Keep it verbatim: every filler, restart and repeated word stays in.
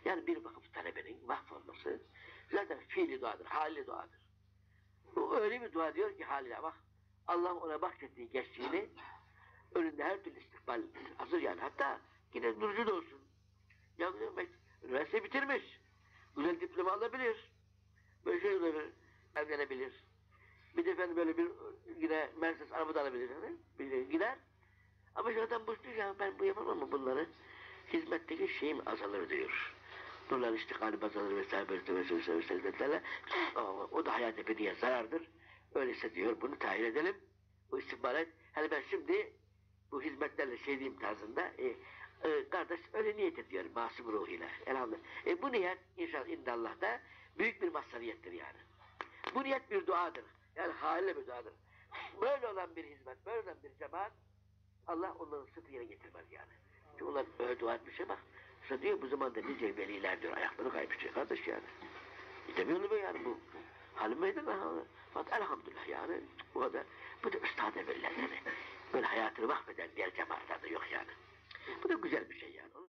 Yani bir vakıf talebenin mahvolması zaten fiili duadır, hali duadır. O öyle bir dua diyor ki haline bak. Allah ona bahsettiği gençliğini önünde her türlü istikbal hazır yani. Hatta yine nurcu da olsun. Ya üniversite bitirmiş. Güzel diploma alabilir. Böyle şey olabilir. Evlenebilir. Bir de efendim böyle bir yine Mercedes araba da alabilir. Yani. Bir gider. Ama şu adam boş diyor ya ben bu yapamam mı bunları? Hizmetteki şeyim azalır diyor. Nurlar istikali azalır vesaire vesaire vesaire vesaire vesaire. O, o da hayat ebediye zarardır. Öyleyse diyor bunu tahir edelim. Bu istihbarat. Hani ben şimdi bu hizmetlerle şey diyeyim tarzında e, e, kardeş öyle niyet ediyor masum ruhuyla. Elhamdülillah. E, bu niyet inşallah indallah'ta büyük bir mazhariyettir yani. Bu niyet bir duadır. Yani haliyle bir duadır. Böyle olan bir hizmet, böyle olan bir cemaat Allah onların sırtı yere getirmez yani. Çünkü onlar öyle dua etmişe bak. İşte diyor bu zamanda nice veliler diyor ayakları kaymış kardeş yani. Demiyor mu yani bu? Halim meydana. Fakat elhamdülillah yani. Bu da, bu da üstad evliler yani. Böyle hayatını mahveden diğer cemaatler de yok yani. Bu da güzel bir şey yani.